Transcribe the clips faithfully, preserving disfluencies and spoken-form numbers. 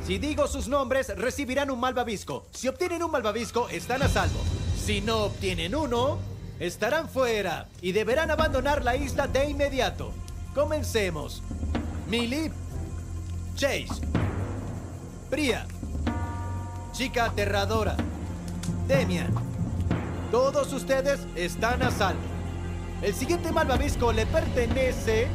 Si digo sus nombres, recibirán un malvavisco. Si obtienen un malvavisco, están a salvo. Si no obtienen uno, estarán fuera y deberán abandonar la isla de inmediato. Comencemos. Millie, Chase, Priya, Chica Aterradora, Demian. Todos ustedes están a salvo. El siguiente malvavisco le pertenece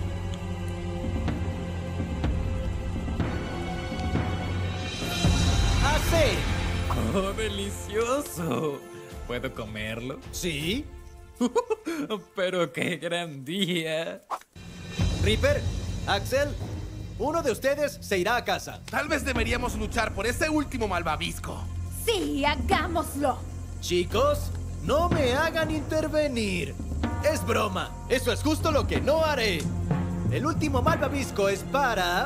a C. ¡Oh, delicioso! ¿Puedo comerlo? ¿Sí? ¡Pero qué gran día! Reaper, Axel, uno de ustedes se irá a casa. Tal vez deberíamos luchar por ese último malvavisco. Sí, hagámoslo. Chicos, no me hagan intervenir. Es broma. Eso es justo lo que no haré. El último malvavisco es para...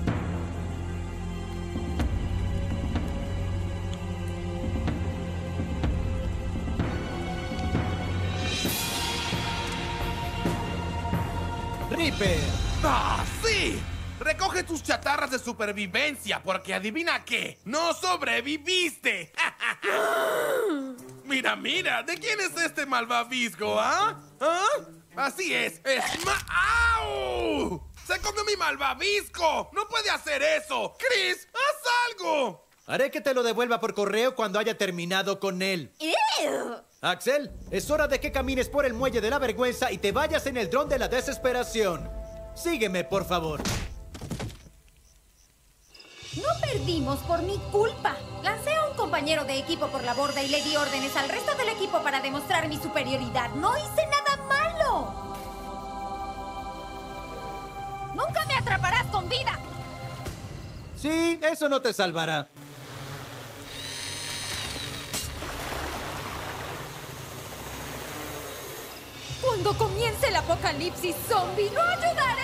Reaper. ¡Ah, sí! Recoge tus chatarras de supervivencia, porque adivina qué, ¡no sobreviviste! Mira, mira, ¿de quién es este malvavisco, ah? ¿Ah? Así es, es ma... ¡Au! ¡Se comió mi malvavisco! ¡No puede hacer eso! ¡Chris, haz algo! Haré que te lo devuelva por correo cuando haya terminado con él. ¡Ew! Axel, es hora de que camines por el muelle de la vergüenza y te vayas en el dron de la desesperación. Sígueme, por favor. No perdimos por mi culpa. Lancé a un compañero de equipo por la borda y le di órdenes al resto del equipo para demostrar mi superioridad. No hice nada malo. ¡Nunca me atraparás con vida! Sí, eso no te salvará. Cuando comience el apocalipsis zombie, no ayudaré.